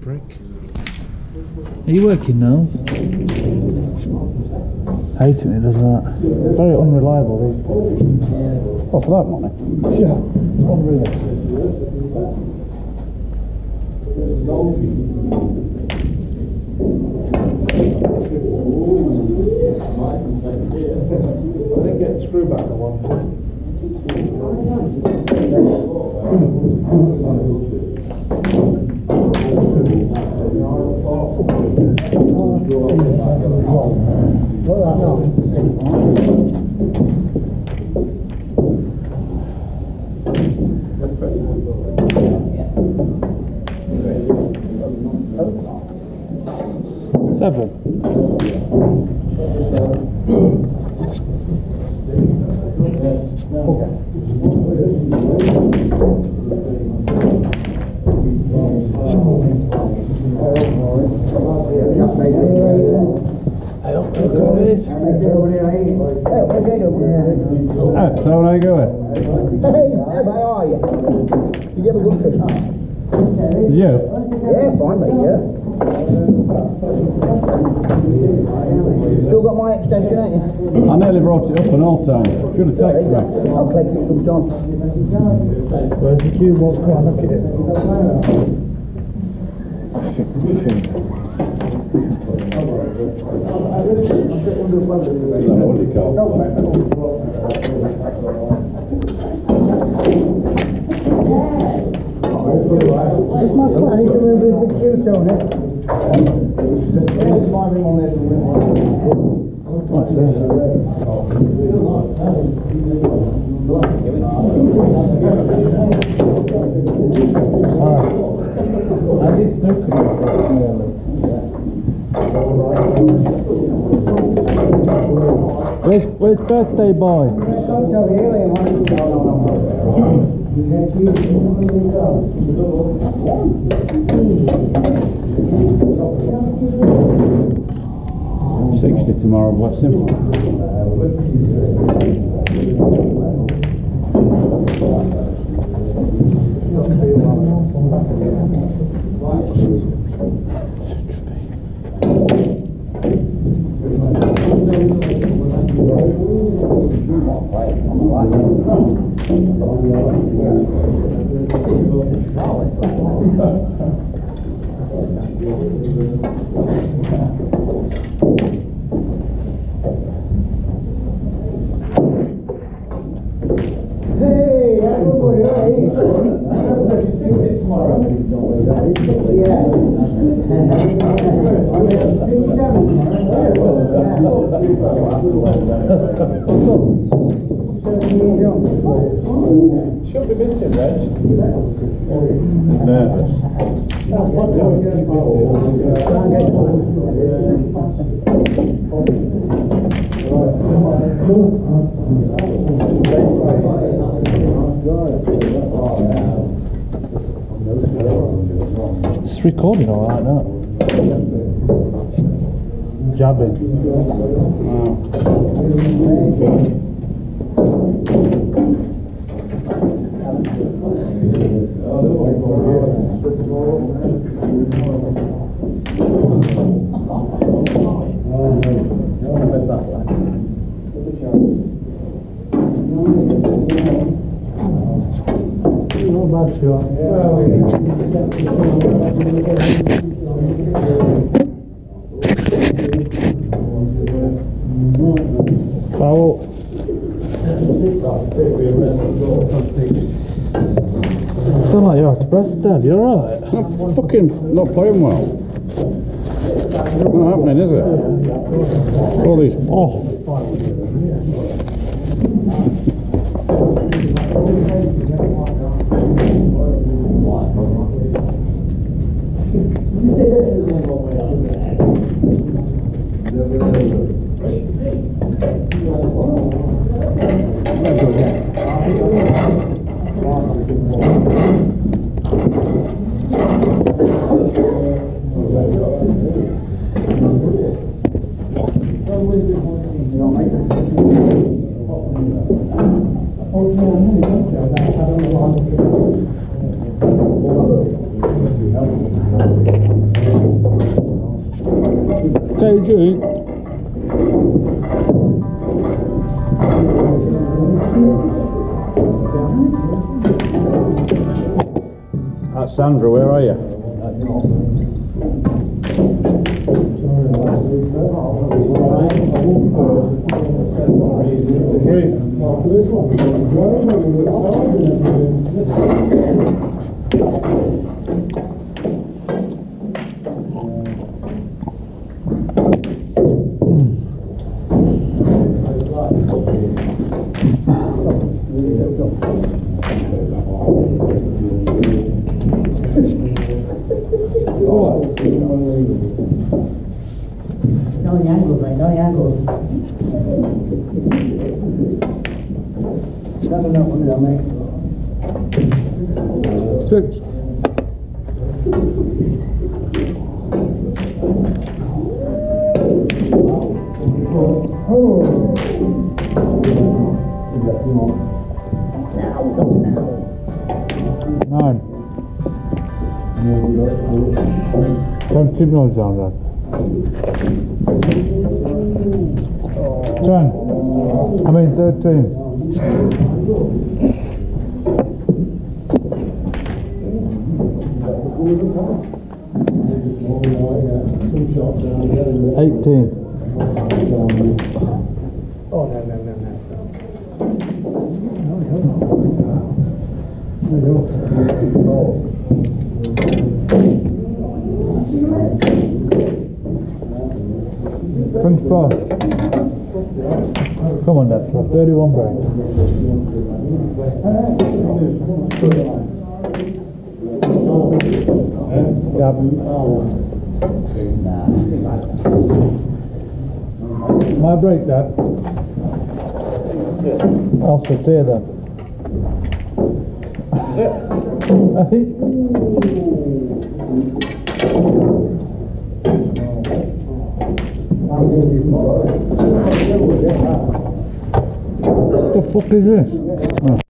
Brick. Are you working now? I hate it when it does that. Very unreliable these things. Oh, for that money? Yeah, unreal. I didn't get the screw back I wanted. Seven. So how are you going? Hey, how are you? Did you have a good Christmas? Did you? Yeah, fine mate, yeah. Still got my extension, ain't you? I nearly brought it up an all time. Should have texted me. I'll collect it sometime. Where's the cube? What's going on? Look at it. It's my plan, you can remember his big shoe, Tony. What's this? I did snooker. Where's birthday boy? 60 tomorrow, bless him. Should be missing, Reg. Nervous. It's recording all right now. Jabbing. Foul. Sound like you're out of breath, Dad. You're alright? I'm fucking not playing well. Not happening, is it? All these. Oh. KG. That's Sandra, where are you? No angles, mate, no angles. Not enough of it, mate. 6. Oh. 9. Don't keep noise down there. 10. I mean 13. $18. Oh, no. 25. Come on, Dad. 31 break. Gab. My break, Dad. I'll sit here then. What the fuck is this? Oh.